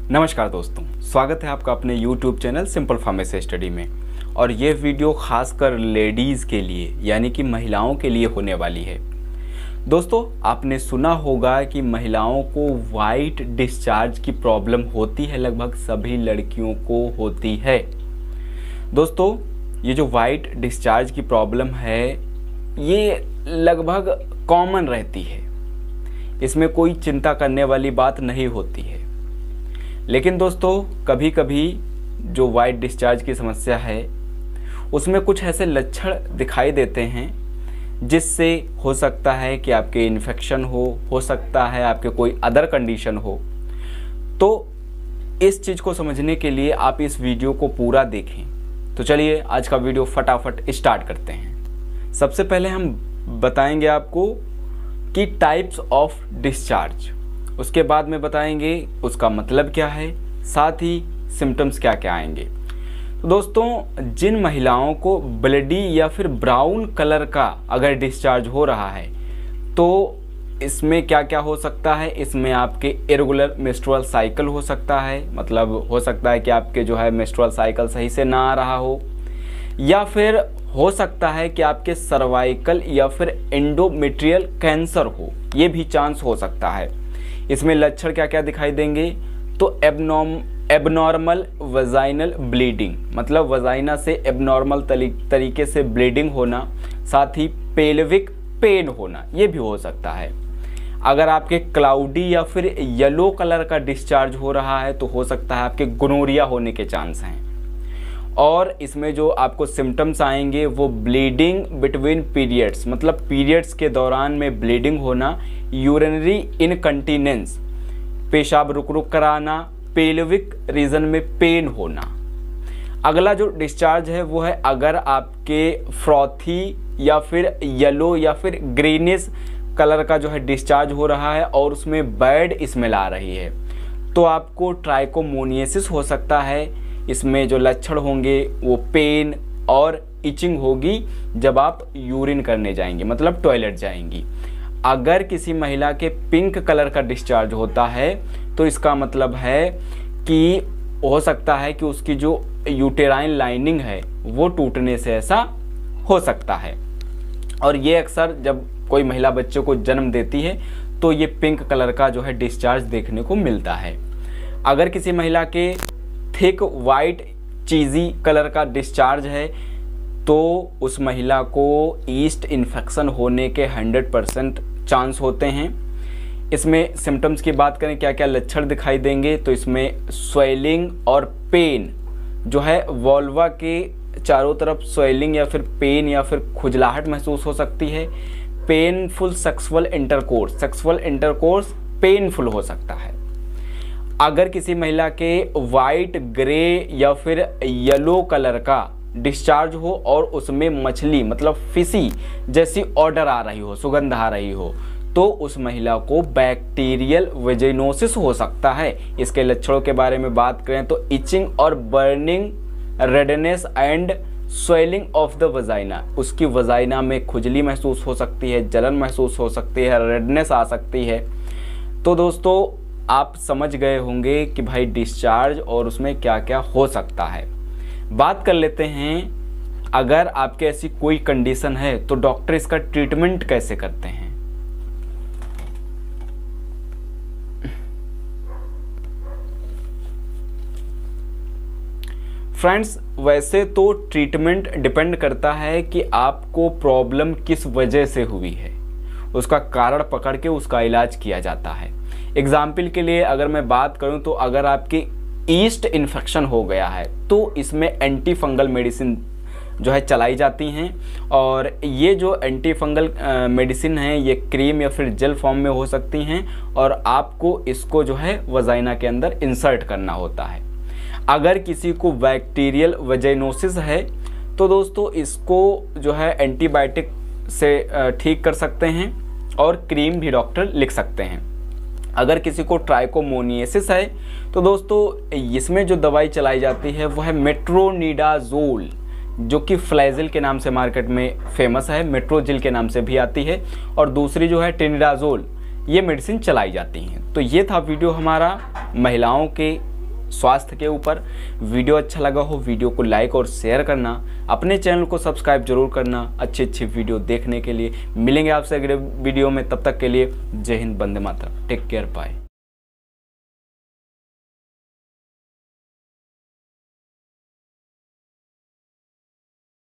नमस्कार दोस्तों, स्वागत है आपका अपने YouTube channel simple pharmacy study में। और ये वीडियो खासकर लेडीज़ के लिए यानी कि महिलाओं के लिए होने वाली है। दोस्तों, आपने सुना होगा कि महिलाओं को वाइट डिस्चार्ज की प्रॉब्लम होती है, लगभग सभी लड़कियों को होती है। दोस्तों, ये जो वाइट डिस्चार्ज की प्रॉब्लम है ये लगभग कॉमन रहती है, इसमें कोई चिंता करने वाली बात नहीं होती है। लेकिन दोस्तों, कभी कभी जो वाइट डिस्चार्ज की समस्या है उसमें कुछ ऐसे लक्षण दिखाई देते हैं जिससे हो सकता है कि आपके इन्फेक्शन हो सकता है आपके कोई अदर कंडीशन हो। तो इस चीज़ को समझने के लिए आप इस वीडियो को पूरा देखें। तो चलिए आज का वीडियो फटाफट स्टार्ट करते हैं। सबसे पहले हम बताएंगे आपको कि टाइप्स ऑफ डिस्चार्ज, उसके बाद में बताएंगे उसका मतलब क्या है, साथ ही सिम्टम्स क्या क्या आएंगे। तो दोस्तों, जिन महिलाओं को ब्लडी या फिर ब्राउन कलर का अगर डिस्चार्ज हो रहा है तो इसमें क्या क्या हो सकता है, इसमें आपके इरेगुलर मेंस्ट्रुअल साइकिल हो सकता है, मतलब हो सकता है कि आपके जो है मेंस्ट्रुअल साइकिल सही से ना आ रहा हो, या फिर हो सकता है कि आपके सर्वाइकल या फिर एंडोमेट्रियल कैंसर हो, ये भी चांस हो सकता है। इसमें लक्षण क्या क्या दिखाई देंगे, तो एबनॉर्मल वजाइनल ब्लीडिंग, मतलब वजाइना से एबनॉर्मल तरीके से ब्लीडिंग होना, साथ ही पेल्विक पेन होना, ये भी हो सकता है। अगर आपके क्लाउडी या फिर येलो कलर का डिस्चार्ज हो रहा है तो हो सकता है आपके गोनोरिया होने के चांस हैं। और इसमें जो आपको सिम्टम्स आएंगे वो ब्लीडिंग बिटवीन पीरियड्स, मतलब पीरियड्स के दौरान में ब्लीडिंग होना, यूरिनरी इनकंटिनेंस, पेशाब रुक रुक कर आना, पेल्विक रीजन में पेन होना। अगला जो डिस्चार्ज है वो है अगर आपके फ्रॉथी या फिर येलो या फिर ग्रीनिश कलर का जो है डिस्चार्ज हो रहा है और उसमें बैड स्मेल आ रही है तो आपको ट्राइकोमोनियासिस हो सकता है। इसमें जो लक्षण होंगे वो पेन और इचिंग होगी जब आप यूरिन करने जाएंगे, मतलब टॉयलेट जाएंगी। अगर किसी महिला के पिंक कलर का डिस्चार्ज होता है तो इसका मतलब है कि हो सकता है कि उसकी जो यूटेराइन लाइनिंग है वो टूटने से ऐसा हो सकता है। और ये अक्सर जब कोई महिला बच्चे को जन्म देती है तो ये पिंक कलर का जो है डिस्चार्ज देखने को मिलता है। अगर किसी महिला के थिक वाइट चीज़ी कलर का डिस्चार्ज है तो उस महिला को ईस्ट इन्फेक्शन होने के 100% चांस होते हैं। इसमें सिम्टम्स की बात करें, क्या क्या लक्षण दिखाई देंगे, तो इसमें स्वेलिंग और पेन जो है वोल्वा के चारों तरफ स्वेलिंग या फिर पेन या फिर खुजलाहट महसूस हो सकती है। पेनफुल सेक्सुअल इंटरकोर्स पेनफुल हो सकता है। अगर किसी महिला के वाइट, ग्रे या फिर येलो कलर का डिस्चार्ज हो और उसमें मछली मतलब फिशी जैसी ऑर्डर आ रही हो, सुगंध आ रही हो, तो उस महिला को बैक्टीरियल वेजिनोसिस हो सकता है। इसके लक्षणों के बारे में बात करें तो इचिंग और burning, redness and swelling of the vagina, उसकी वजाइना में खुजली महसूस हो सकती है, जलन महसूस हो सकती है, रेडनेस आ सकती है। तो दोस्तों, आप समझ गए होंगे कि भाई डिस्चार्ज और उसमें क्या क्या हो सकता है। बात कर लेते हैं, अगर आपके ऐसी कोई कंडीशन है तो डॉक्टर इसका ट्रीटमेंट कैसे करते हैं। फ्रेंड्स, वैसे तो ट्रीटमेंट डिपेंड करता है कि आपको प्रॉब्लम किस वजह से हुई है, उसका कारण पकड़ के उसका इलाज किया जाता है। एग्जाम्पल के लिए अगर मैं बात करूं तो अगर आपकी ईस्ट इन्फेक्शन हो गया है तो इसमें एंटी फंगल मेडिसिन जो है चलाई जाती हैं। और ये जो एंटी फंगल मेडिसिन है ये क्रीम या फिर जेल फॉर्म में हो सकती हैं और आपको इसको जो है वजाइना के अंदर इंसर्ट करना होता है। अगर किसी को बैक्टीरियल वेजिनोसिस है तो दोस्तों इसको जो है एंटीबायोटिक से ठीक कर सकते हैं और क्रीम भी डॉक्टर लिख सकते हैं। अगर किसी को ट्राइकोमोनियासिस है तो दोस्तों इसमें जो दवाई चलाई जाती है वो है मेट्रोनिडाजोल, जो कि फ्लैजिल के नाम से मार्केट में फेमस है, मेट्रोजिल के नाम से भी आती है, और दूसरी जो है टेनिडाजोल, ये मेडिसिन चलाई जाती हैं। तो ये था वीडियो हमारा महिलाओं के स्वास्थ्य के ऊपर। वीडियो अच्छा लगा हो वीडियो को लाइक और शेयर करना, अपने चैनल को सब्सक्राइब जरूर करना अच्छी अच्छी वीडियो देखने के लिए। मिलेंगे आपसे अगले वीडियो में, तब तक के लिए जय हिंद, वंदे मातरम, टेक केयर, बाय।